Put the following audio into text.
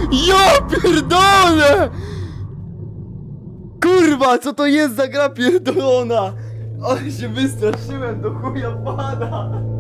Ja pierdolę! Kurwa, co to jest za gra pierdolona? Ale się wystraszyłem do chuja pana!